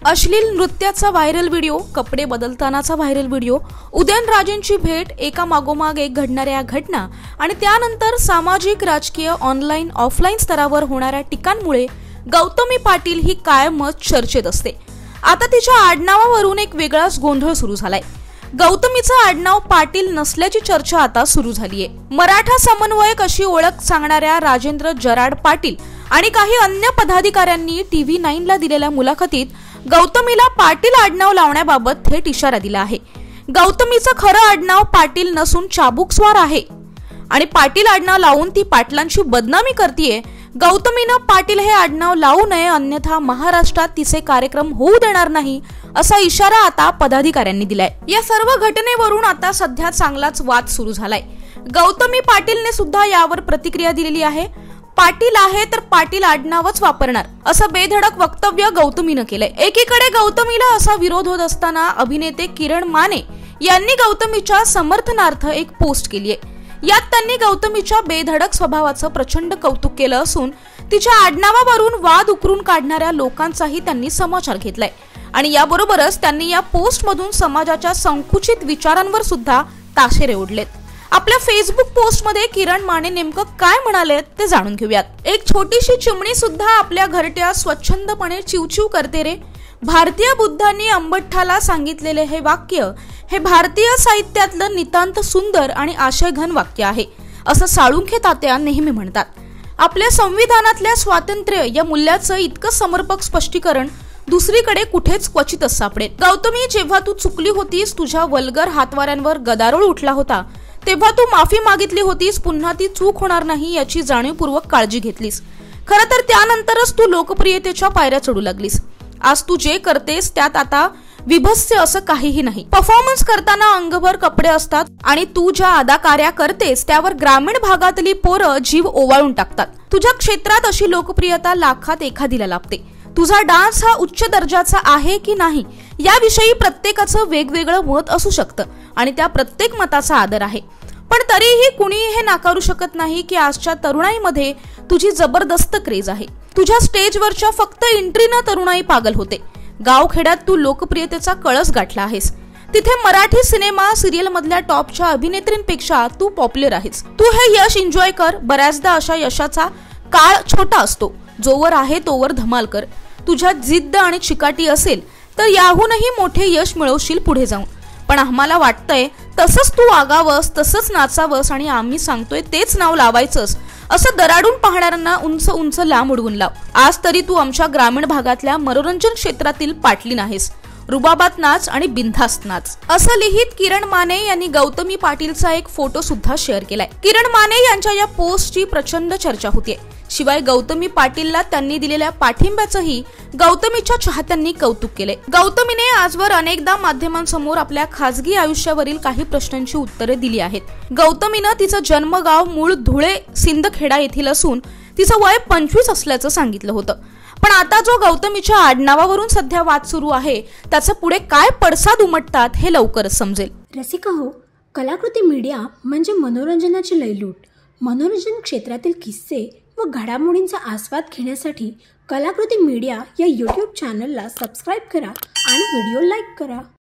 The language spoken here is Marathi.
अश्लील नृत्याचा व्हायरल व्हिडिओ, कपडे बदलतानाचा व्हायरल व्हिडिओ, उदयनराजेंची भेट, एका मागोमाग एक घडणाऱ्या घटना आणि त्यानंतर सामाजिक, राजकीय, ऑनलाईन, ऑफलाईन स्तरावर होणाऱ्या टीकांमुळे गौतमी पाटील ही कायमच चर्चेत असते। आता तिच्या आडनावावरून एक वेगळाच गोंधळ सुरू झालाय। गौतमीचं आडनाव पाटील नसल्याची चर्चा आता सुरू झालीये। मराठा समन्वयक अशी ओळख सांगणाऱ्या राजेंद्र जराड पाटील आणि काही अन्य पदाधिकाऱ्यांनी TV9 ला दिलेल्या मुलाखतीत गौतमीला पाटील आडनाव लावण्याबाबत थेट इशारा दिला आहे। गौतमीचं खरं आडनाव पाटील नसून चाबुकस्वार आहे आणि पाटील आडनाव लावून ती पाटलांची बदनामी करतीये। गौतमीनं पाटील हे आडनाव लावू नये, अन्यथा महाराष्ट्रात तिचे कार्यक्रम होऊ देणार नाही, असा इशारा आता पदाधिकाऱ्यांनी दिलाय। या सर्व घटनेवरून आता सध्या चांगलाच वाद सुरू झालाय। गौतमी पाटीलने सुद्धा यावर प्रतिक्रिया दिलेली आहे। पाटील आहे तर पाटील आडनावच वापरणार, असं बेधडक वक्तव्य गौतमीनं केलंय। एकीकडे गौतमीला असा विरोध होत असताना अभिनेते किरण माने यांनी गौतमीच्या समर्थनार्थ एक पोस्ट केली आहे। यात त्यांनी गौतमीच्या बेधडक स्वभावाचं प्रचंड कौतुक केलं असून तिच्या आडनावावरून वाद उकरून काढणाऱ्या लोकांचाही त्यांनी समाचार घेतलाय आणि याबरोबरच त्यांनी या पोस्टमधून समाजाच्या संकुचित विचारांवर सुद्धा ताशेरे ओढलेत। आपल्या फेसबुक पोस्टमध्ये किरण माने नेमकं काय म्हणाले ते जाणून घेऊयात। एक छोटीशी चिमणी सुद्धा आपल्या घरट्या स्वच्छंदपणे चिवचिव करते रे। भारतीय बुद्धांनी अंबठ्ठाला सांगितलेले हे वाक्य हे भारतीय साहित्यातलं नितांत सुंदर आणि आशयघन वाक्य आहे, असं साळुंखे तात्या नेहमी म्हणतात। आपल्या संविधानातल्या स्वातंत्र्य या मूल्याचं इतकं समर्पक स्पष्टीकरण दुसरीकडे कुठेच क्वचितच सापडेल। गौतमी, जेव्हा तू चुकली होतीस, तुझ्या वल्गर हातवाऱ्यांवर गदारोळ उठला होता, तेव्हा तू माफी मागितली होतीस, पुन्हा ती चूक होणार नाही याची जाणीवपूर्वक काळजी घेतलीस। खरं तर त्यानंतरच तू लोकप्रियतेच्या पायऱ्या चढू लागलीस। आज तू जे करतेस त्यात आता विभत्स्य असं काहीही नाही। परफॉर्मन्स करताना अंगभर कपडे असतात आणि तू ज्या अदाकार्या करतेस त्यावर ग्रामीण भागातली पोरं जीव ओवाळून टाकतात। तुझ्या क्षेत्रात अशी लोकप्रियता लाखात एखादीला लाभते। तुझा डान्स हा उच्च दर्जाचा आहे की नाही याविषयी प्रत्येकाचं वेगवेगळं मत असू शकतं आणि त्या प्रत्येक मताचा आदर आहे, पण तरीही कुणी हे नाकारू शकत नाही की आजच्या तरुणाईमध्ये तुझी जबरदस्त क्रेज आहे। तुझ्या स्टेजवरच्या फक्त एंट्रीनं तरुणाई पागल होते। गावखेड्यात तू लोकप्रियतेचा कळस गाठला आहेस। तिथे मराठी सिनेमा सिरियल मधल्या टॉपच्या अभिनेत्रींपेक्षा तू पॉप्युलर आहेस। तू हे यश एन्जॉय कर। बऱ्याचदा अशा यशाचा काळ छोटा असतो, जोवर आहे तोवर धमाल कर। तुझ्यात जिद्द आणि चिकाटी असेल तर याहूनही मोठे यश मिळवशील पुढे जाऊन। पण आम्हाला वाटतंय तसंच तू वागावंस, तसंच नाचावंस आणि आम्ही सांगतोय तेच नाव लावायचंस, असं दराडून पाहणाऱ्यांना उंच उंच लांब उडवून लाव। आज तरी तू आमच्या ग्रामीण भागातल्या मनोरंजन क्षेत्रातील पाटलीन आहेस। रुबाबात नाच आणि बिनधास्त नाच, असं लिहित किरण माने यांनी गौतमी पाटीलचा एक फोटो सुद्धा शेअर केलाय। किरण माने यांच्या या पोस्टची प्रचंड चर्चा होतीये। शिवाय गौतमी पाटीलला त्यांनी दिलेल्या पाठिंब्याचंही गौतमीच्या चाहत्यांनी कौतुक केले। गौतमीने आजवर अनेकदा माध्यमांसमोर आपल्या खासगी आयुष्यावरील काही प्रश्नांची उत्तरे दिली आहेत। गौतमीनं तिचं जन्मगाव मूळ धुळे सिंदखेडा येथील असून तिचं वय 25 असल्याचं सांगितलं होतं। पण आता जो गौतमीच्या आडनावावरून सध्या वाद सुरू आहे त्याचं पुढे काय पडसाद उमटतात हे लवकरच समजेल। रसिका हो, कलाकृती मीडिया म्हणजे मनोरंजनाची लयलूट। मनोरंजन क्षेत्रातील किस्से व घडामोडींचा आस्वाद घेण्यासाठी कलाकृती मीडिया या YouTube चॅनलला सबस्क्राईब करा आणि व्हिडिओ लाईक करा।